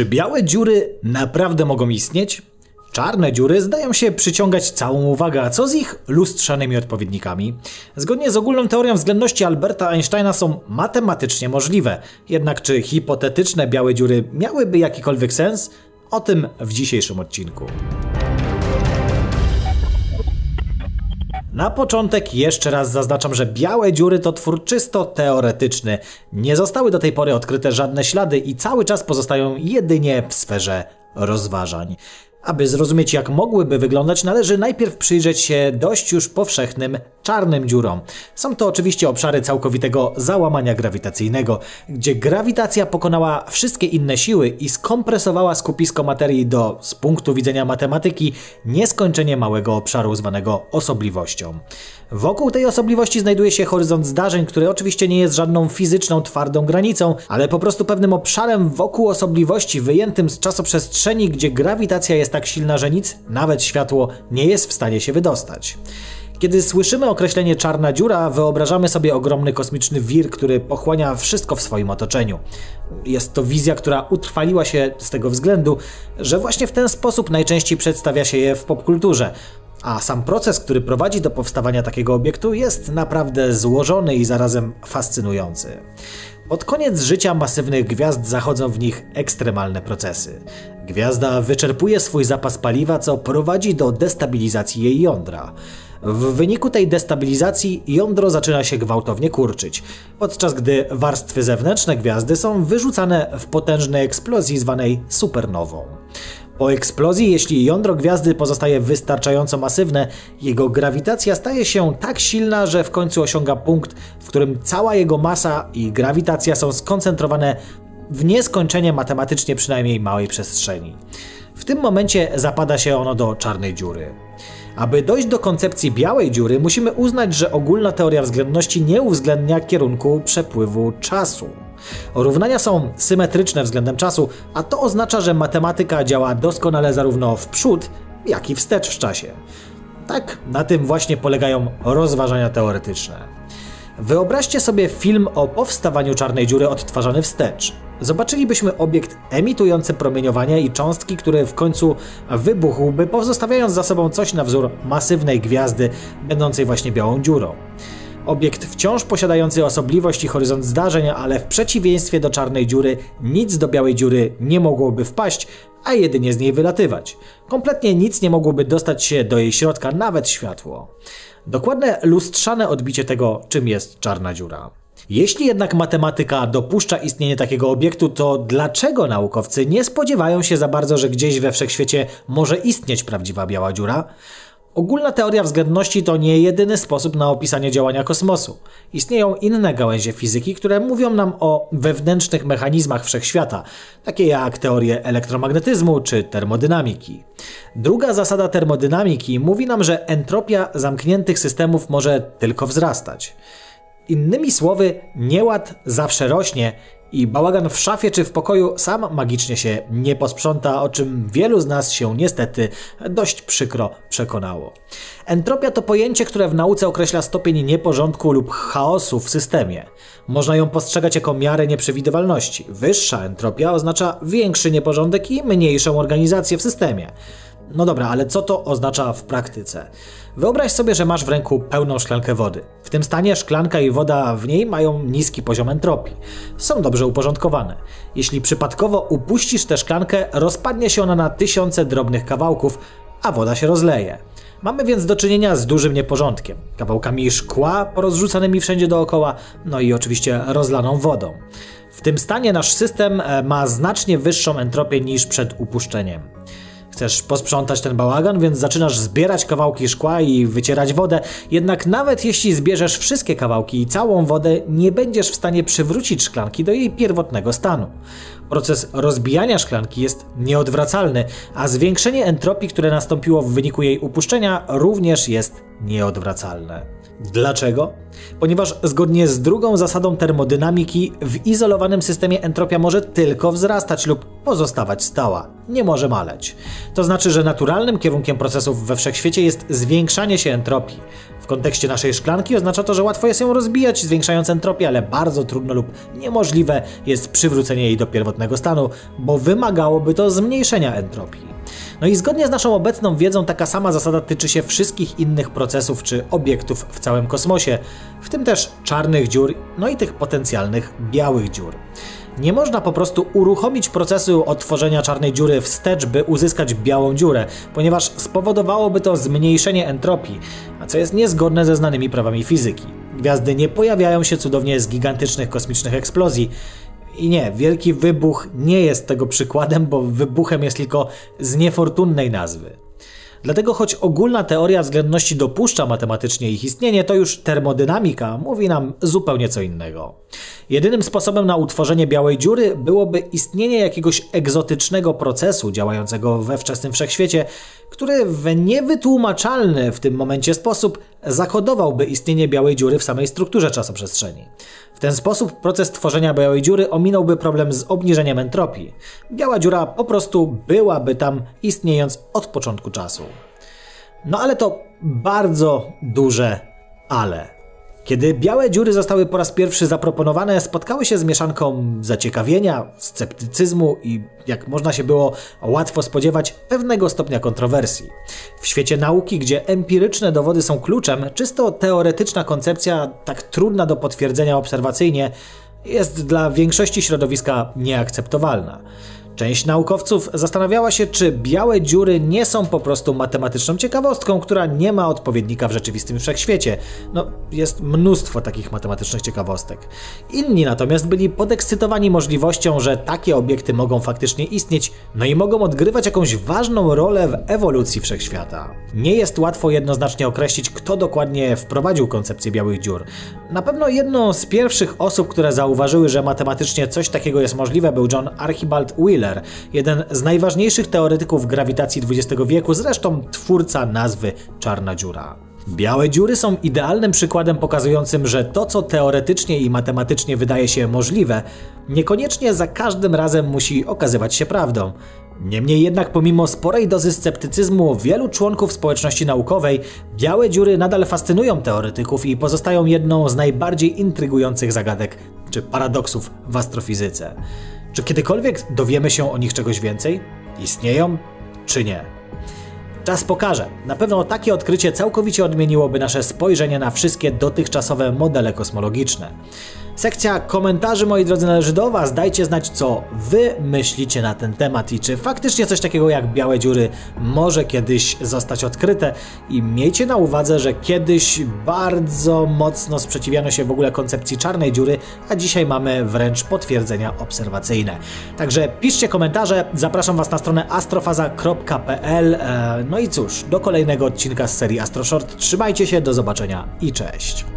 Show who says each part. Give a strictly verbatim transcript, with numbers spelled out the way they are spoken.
Speaker 1: Czy białe dziury naprawdę mogą istnieć? Czarne dziury zdają się przyciągać całą uwagę, a co z ich lustrzanymi odpowiednikami? Zgodnie z ogólną teorią względności Alberta Einsteina są matematycznie możliwe. Jednak czy hipotetyczne białe dziury miałyby jakikolwiek sens? O tym w dzisiejszym odcinku. Na początek jeszcze raz zaznaczam, że białe dziury to twór czysto teoretyczny. Nie zostały do tej pory odkryte żadne ślady i cały czas pozostają jedynie w sferze rozważań. Aby zrozumieć, jak mogłyby wyglądać, należy najpierw przyjrzeć się dość już powszechnym czarnym dziurom. Są to oczywiście obszary całkowitego załamania grawitacyjnego, gdzie grawitacja pokonała wszystkie inne siły i skompresowała skupisko materii do, z punktu widzenia matematyki, nieskończenie małego obszaru zwanego osobliwością. Wokół tej osobliwości znajduje się horyzont zdarzeń, który oczywiście nie jest żadną fizyczną, twardą granicą, ale po prostu pewnym obszarem wokół osobliwości wyjętym z czasoprzestrzeni, gdzie grawitacja jest tak silna, że nic, nawet światło, nie jest w stanie się wydostać. Kiedy słyszymy określenie czarna dziura, wyobrażamy sobie ogromny kosmiczny wir, który pochłania wszystko w swoim otoczeniu. Jest to wizja, która utrwaliła się z tego względu, że właśnie w ten sposób najczęściej przedstawia się je w popkulturze. A sam proces, który prowadzi do powstawania takiego obiektu, jest naprawdę złożony i zarazem fascynujący. Pod koniec życia masywnych gwiazd zachodzą w nich ekstremalne procesy. Gwiazda wyczerpuje swój zapas paliwa, co prowadzi do destabilizacji jej jądra. W wyniku tej destabilizacji jądro zaczyna się gwałtownie kurczyć, podczas gdy warstwy zewnętrzne gwiazdy są wyrzucane w potężnej eksplozji zwanej supernową. Po eksplozji, jeśli jądro gwiazdy pozostaje wystarczająco masywne, jego grawitacja staje się tak silna, że w końcu osiąga punkt, w którym cała jego masa i grawitacja są skoncentrowane w nieskończenie matematycznie przynajmniej małej przestrzeni. W tym momencie zapada się ono do czarnej dziury. Aby dojść do koncepcji białej dziury, musimy uznać, że ogólna teoria względności nie uwzględnia kierunku przepływu czasu. Równania są symetryczne względem czasu, a to oznacza, że matematyka działa doskonale zarówno w przód, jak i wstecz w czasie. Tak, na tym właśnie polegają rozważania teoretyczne. Wyobraźcie sobie film o powstawaniu czarnej dziury odtwarzany wstecz. Zobaczylibyśmy obiekt emitujący promieniowanie i cząstki, który w końcu wybuchłby, pozostawiając za sobą coś na wzór masywnej gwiazdy, będącej właśnie białą dziurą. Obiekt wciąż posiadający osobliwość i horyzont zdarzeń, ale w przeciwieństwie do czarnej dziury nic do białej dziury nie mogłoby wpaść, a jedynie z niej wylatywać. Kompletnie nic nie mogłoby dostać się do jej środka, nawet światło. Dokładne lustrzane odbicie tego, czym jest czarna dziura. Jeśli jednak matematyka dopuszcza istnienie takiego obiektu, to dlaczego naukowcy nie spodziewają się za bardzo, że gdzieś we wszechświecie może istnieć prawdziwa biała dziura? Ogólna teoria względności to nie jedyny sposób na opisanie działania kosmosu. Istnieją inne gałęzie fizyki, które mówią nam o wewnętrznych mechanizmach wszechświata, takie jak teorie elektromagnetyzmu czy termodynamiki. Druga zasada termodynamiki mówi nam, że entropia zamkniętych systemów może tylko wzrastać. Innymi słowy, nieład zawsze rośnie i bałagan w szafie czy w pokoju sam magicznie się nie posprząta, o czym wielu z nas się niestety dość przykro przekonało. Entropia to pojęcie, które w nauce określa stopień nieporządku lub chaosu w systemie. Można ją postrzegać jako miarę nieprzewidywalności. Wyższa entropia oznacza większy nieporządek i mniejszą organizację w systemie. No dobra, ale co to oznacza w praktyce? Wyobraź sobie, że masz w ręku pełną szklankę wody. W tym stanie szklanka i woda w niej mają niski poziom entropii. Są dobrze uporządkowane. Jeśli przypadkowo upuścisz tę szklankę, rozpadnie się ona na tysiące drobnych kawałków, a woda się rozleje. Mamy więc do czynienia z dużym nieporządkiem. Kawałkami szkła porozrzucanymi wszędzie dookoła, no i oczywiście rozlaną wodą. W tym stanie nasz system ma znacznie wyższą entropię niż przed upuszczeniem. Chcesz posprzątać ten bałagan, więc zaczynasz zbierać kawałki szkła i wycierać wodę, jednak nawet jeśli zbierzesz wszystkie kawałki i całą wodę, nie będziesz w stanie przywrócić szklanki do jej pierwotnego stanu. Proces rozbijania szklanki jest nieodwracalny, a zwiększenie entropii, które nastąpiło w wyniku jej upuszczenia, również jest nieodwracalne. Dlaczego? Ponieważ zgodnie z drugą zasadą termodynamiki w izolowanym systemie entropia może tylko wzrastać lub pozostawać stała, nie może maleć. To znaczy, że naturalnym kierunkiem procesów we wszechświecie jest zwiększanie się entropii. W kontekście naszej szklanki oznacza to, że łatwo jest ją rozbijać, zwiększając entropię, ale bardzo trudno lub niemożliwe jest przywrócenie jej do pierwotnego pierwotnego stanu, bo wymagałoby to zmniejszenia entropii. No i zgodnie z naszą obecną wiedzą taka sama zasada tyczy się wszystkich innych procesów czy obiektów w całym kosmosie, w tym też czarnych dziur, no i tych potencjalnych białych dziur. Nie można po prostu uruchomić procesu odtworzenia czarnej dziury wstecz, by uzyskać białą dziurę, ponieważ spowodowałoby to zmniejszenie entropii, a co jest niezgodne ze znanymi prawami fizyki. Gwiazdy nie pojawiają się cudownie z gigantycznych kosmicznych eksplozji. I nie, Wielki Wybuch nie jest tego przykładem, bo wybuchem jest tylko z niefortunnej nazwy. Dlatego choć ogólna teoria względności dopuszcza matematycznie ich istnienie, to już termodynamika mówi nam zupełnie co innego. Jedynym sposobem na utworzenie białej dziury byłoby istnienie jakiegoś egzotycznego procesu działającego we wczesnym wszechświecie, który w niewytłumaczalny w tym momencie sposób zakodowałby istnienie białej dziury w samej strukturze czasoprzestrzeni. W ten sposób proces tworzenia białej dziury ominąłby problem z obniżeniem entropii. Biała dziura po prostu byłaby tam, istniejąc od początku czasu. No ale to bardzo duże ale. Kiedy białe dziury zostały po raz pierwszy zaproponowane, spotkały się z mieszanką zaciekawienia, sceptycyzmu i, jak można się było łatwo spodziewać, pewnego stopnia kontrowersji. W świecie nauki, gdzie empiryczne dowody są kluczem, czysto teoretyczna koncepcja, tak trudna do potwierdzenia obserwacyjnie, jest dla większości środowiska nieakceptowalna. Część naukowców zastanawiała się, czy białe dziury nie są po prostu matematyczną ciekawostką, która nie ma odpowiednika w rzeczywistym wszechświecie. No, jest mnóstwo takich matematycznych ciekawostek. Inni natomiast byli podekscytowani możliwością, że takie obiekty mogą faktycznie istnieć, no i mogą odgrywać jakąś ważną rolę w ewolucji wszechświata. Nie jest łatwo jednoznacznie określić, kto dokładnie wprowadził koncepcję białych dziur. Na pewno jedną z pierwszych osób, które zauważyły, że matematycznie coś takiego jest możliwe, był John Archibald Wheeler, jeden z najważniejszych teoretyków grawitacji dwudziestego wieku, zresztą twórca nazwy czarna dziura. Białe dziury są idealnym przykładem pokazującym, że to, co teoretycznie i matematycznie wydaje się możliwe, niekoniecznie za każdym razem musi okazywać się prawdą. Niemniej jednak pomimo sporej dozy sceptycyzmu wielu członków społeczności naukowej, białe dziury nadal fascynują teoretyków i pozostają jedną z najbardziej intrygujących zagadek czy paradoksów w astrofizyce. Czy kiedykolwiek dowiemy się o nich czegoś więcej? Istnieją czy nie? Czas pokaże. Na pewno takie odkrycie całkowicie odmieniłoby nasze spojrzenie na wszystkie dotychczasowe modele kosmologiczne. Sekcja komentarzy, moi drodzy, należy do Was. Dajcie znać, co Wy myślicie na ten temat i czy faktycznie coś takiego jak białe dziury może kiedyś zostać odkryte. I miejcie na uwadze, że kiedyś bardzo mocno sprzeciwiano się w ogóle koncepcji czarnej dziury, a dzisiaj mamy wręcz potwierdzenia obserwacyjne. Także piszcie komentarze, zapraszam Was na stronę astrofaza kropka p l. No i cóż, do kolejnego odcinka z serii AstroShort. Trzymajcie się, do zobaczenia i cześć.